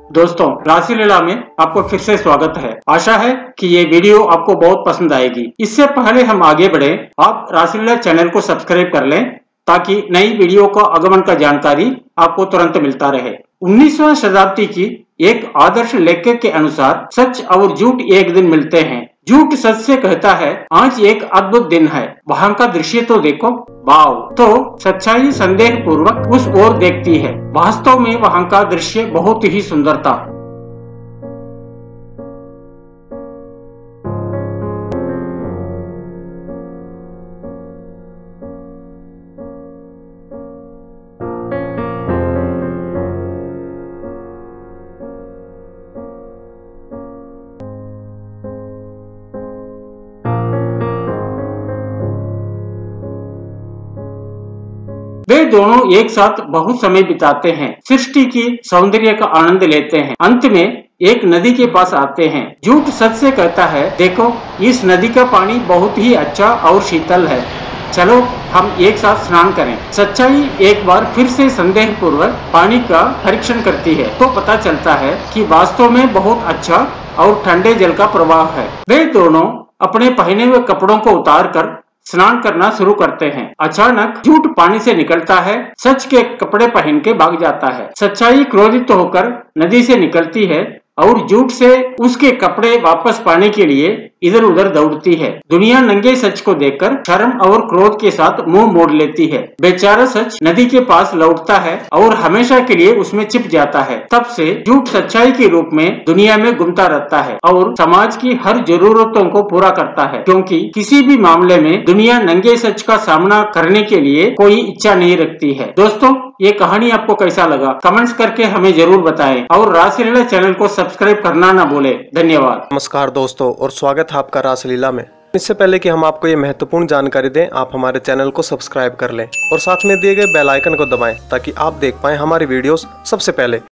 दोस्तों, राशि लीला में आपको फिर से स्वागत है। आशा है कि ये वीडियो आपको बहुत पसंद आएगी। इससे पहले हम आगे बढ़े, आप राशि लीला चैनल को सब्सक्राइब कर लें ताकि नई वीडियो का आगमन का जानकारी आपको तुरंत मिलता रहे। 19वीं शताब्दी की एक आदर्श लेखक के अनुसार सच और झूठ एक दिन मिलते हैं। झूठ सच से कहता है आज एक अद्भुत दिन है, वहां का दृश्य तो देखो, वाव। तो सच्चाई संदेह पूर्वक उस ओर देखती है। वास्तव में वहां का दृश्य बहुत ही सुंदर था। वे दोनों एक साथ बहुत समय बिताते हैं, सृष्टि की सौंदर्य का आनंद लेते हैं। अंत में एक नदी के पास आते हैं। झूठ सच से कहता है देखो, इस नदी का पानी बहुत ही अच्छा और शीतल है, चलो हम एक साथ स्नान करें। सच्चाई एक बार फिर से संदेह पूर्वक पानी का परीक्षण करती है तो पता चलता है कि वास्तव में बहुत अच्छा और ठंडे जल का प्रवाह है। वे दोनों अपने पहने हुए कपड़ों को उतार कर स्नान करना शुरू करते हैं। अचानक झूठ पानी से निकलता है, सच के कपड़े पहन के भाग जाता है। सच्चाई क्रोधित होकर नदी से निकलती है और झूठ से उसके कपड़े वापस पाने के लिए इधर उधर दौड़ती है। दुनिया नंगे सच को देखकर शर्म और क्रोध के साथ मुंह मोड़ लेती है। बेचारा सच नदी के पास लौटता है और हमेशा के लिए उसमें छिप जाता है। तब से झूठ सच्चाई के रूप में दुनिया में घूमता रहता है और समाज की हर जरूरतों को पूरा करता है, क्योंकि किसी भी मामले में दुनिया नंगे सच का सामना करने के लिए कोई इच्छा नहीं रखती है। दोस्तों, ये कहानी आपको कैसा लगा कमेंट्स करके हमें जरूर बताएं और राशि लीला चैनल को सब्सक्राइब करना ना भूले। धन्यवाद। नमस्कार दोस्तों और स्वागत है आपका राशि लीला में। इससे पहले कि हम आपको ये महत्वपूर्ण जानकारी दें, आप हमारे चैनल को सब्सक्राइब कर लें और साथ में दिए गए बेल आइकन को दबाएं ताकि आप देख पाएं हमारी वीडियोस सबसे पहले।